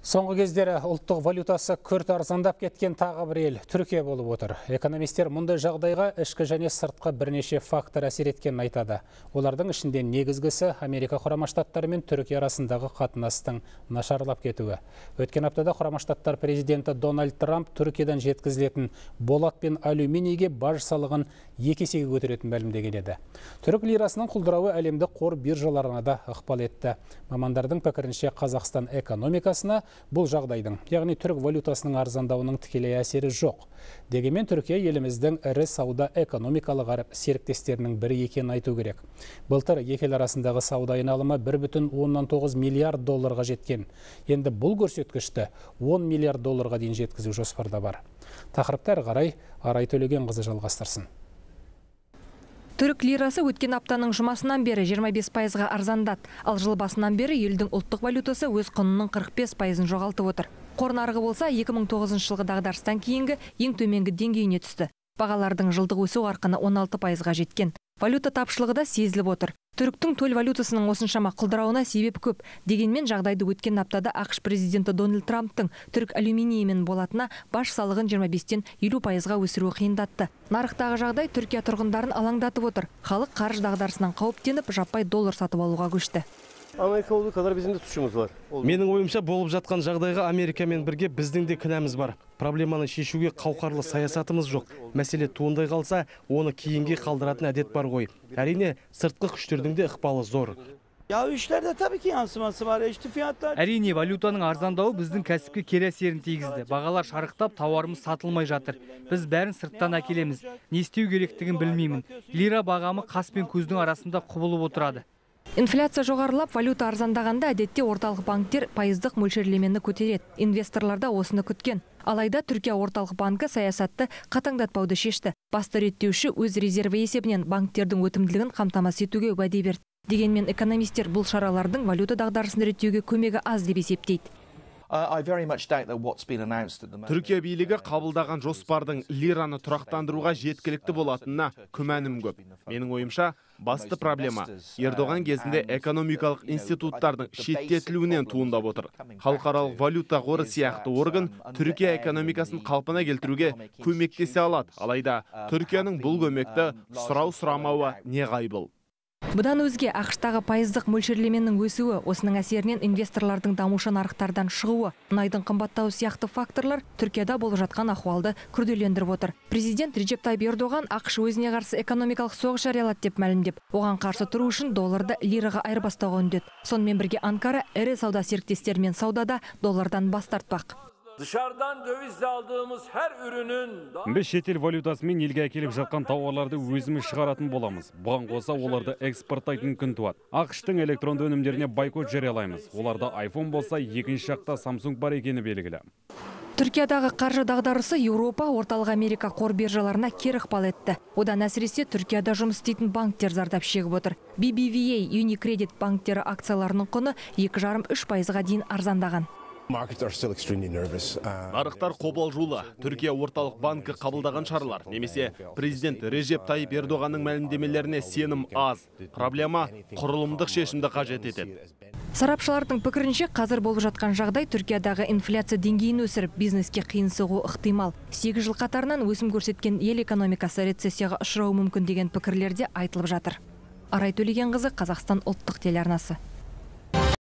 Соңғы кездері ұлттық валютасы күрт арзандап кеткен тағы бір ел Түркия болып отыр. Экономистер мұндай жағдайға ішкі және сыртқы бірнеше фактор әсер еткенін айтады. Олардың ішінде негізгісі Америка Құрама Штаттары мен Түркия арасындағы қатынастың нашарлап кетуі. Өткен аптада Құрама Штаттар президенті Дональд Трамп Түркиядан жеткізілетін болат пен алюминийге баж салығын 2 есеге көтеретінін мәлімдеген еді. Түрік лирасының құлдырауы әлемдік қор биржаларына да ықпал етті. Мамандардың пікірінше Қазақстан экономикасына бұл жағдайдың, яғни түрік валютасының арзандауының тікелей әсері жоқ. Дегенмен Түркия еліміздің ірі сауда экономикалық серіктестерінің бірі екенін айту керек. Былтыр екі ел арасындағы сауда айналымы 1,9 миллиард долларға жеткен. Енді бұл көрсеткішті 10 миллиард долларға дейін жеткізу жоспарда бар. Тақырыпты әрі қарай Арай Төлегенқызы жалғастырсын. Түрік лирасы өткен аптаның жұмасынан бері 25%-ға арзандады, ал жыл басынан бері елдің ұлттық валютасы өз құнының 45%-ын жоғалтып отыр. Қор нарығы болса 2009 жылғы дағдарыстан кейінгі ең төменгі деңгейіне түсті. Бағалардың жылдық өсу қарқыны 16%-ға жеткен. Валюта тапшылығы да сезіліп отыр. Түріктің төл валютасының осыншама құлдырауына себеп көп. Дегенмен жағдайды өткен аптада ақш президенті Дональд Трамптың түрік алюминийі мен болатына баж салығын 25-тен 50%-ға өсіруі қиындатты. Нарықтағы жағдай Түркия тұрғындарын алаңдатып отыр. Халық қаржы дағдарысынан қауіптеніп, жаппай доллар сатып алуға көшті. Америка olduğu kadar bizim de suçumuz var. Менің ойымша болып жатқан жағдайға Америкамен бірге біздің де кінәміз бар. Проблеманы шешуге қауқарлы саясатымыз жоқ. Мәселе туындай қалса, оны кейінге қалдыратын әдет бар ғой. Әрине, сыртқы күштердің де ықпалы зор. Ya işlerde tabii ki yansıması var. İşte fiyatlar. Әрине, валютаның арзандауы біздің кәсіпке кері әсерін тигізді. Бағалар шарықтап, тауарымыз сатылмай жатыр. Біз бәрін сырттан әкелеміз. Не істеу керектігін білмеймін. Лира бағамы қас пен көздің арасында құбылып отырады. Инфляция жоғарылап, валюта арзандағанда әдетте орталық банктер пайыздық мөлшерлемені көтереді. Инвесторлар да осыны күткен. Алайда Түркия орталық банкі саясатты қатаңдатпауды шешті. Басты реттеуші өз резерві есебінен банктердің өтімділігін қамтамасыз етуге уәде берді. Дегенмен экономистер бұл шаралардың валюта дағдарысын реттеуге көмегі аз деп есептейді. Түркия билігі қабылдаған жоспардың лираны тұрақтандыруға жеткілікті болатынына күмәнім көп. Менің ойымша, басты проблема Ердоған кезінде экономикалық институттардың шеттетілуінен туындап отыр. Халықаралық валюта қоры сияқты орган Түркия экономикасын қалпына келтіруге көмектесе алады. Алайда Түркияның бұл көмекті сұрамауы неғайбыл. Бұдан өзге ақштағы пайыздық мөлшерлеменің өсуі, осының әсерінен инвесторлардың дамушы нарықтардан шығуы, мұнайдың қымбаттауы сияқты факторлар Түркияда болып жатқан ахуалды күрделендіріп отыр. Президент Реджеп Тайып Ердоған ақш өзіне қарсы экономикалық соғыс жариялады деп мәлімдеп, оған қарсы тұру үшін долларды лираға айырбастауға үндеді. Сонымен бірге Анкара ірі сауда серіктестерімен саудада доллардан бас тартпақ. Dışarıdan dövizle aldığımız her ürünün Біз шетел валютасымен елге әкеліп жатқан тауарларды өзіміз шығаратын боламыз. Бұған қоса оларды экспорттайтын күн туады. ақш-тың электронды өнімдеріне бойкот жариялаймыз. Оларда iPhone болса, екінші жақта Samsung бар екені белгілі. Түркиядағы қаржы дағдарысы Еуропа, орталық Америка қор биржаларына кері ықпал етті. Одан әсіресе Түркияда жұмыс істейтін банктер зардап шегіп отыр. BBVA, Unicredit банктері акцияларының құны 2,5–3%-ға дейін арзандаған. Нарықтар қобалжулы. Түркия орталық банкі қабылдаған шаралар, немесе президент Реджеп Тайып Ердоғанның мәлімдемелеріне сенім аз. Проблема құрылымдық шешімді қажет етеді. Сарапшылардың пікірінше, қазір болып жатқан жағдай Түркиядағы инфляция деңгейін өсіріп, бизнеске қиын соғуы ықтимал. 8 жыл қатарынан өсім көрсеткен ел экономикасы рецессияға ұшырауы мүмкін деген пікірлерде айтылып жатыр. Арай Төлегенқызы, Қазақстан ұлттық телеарнасы.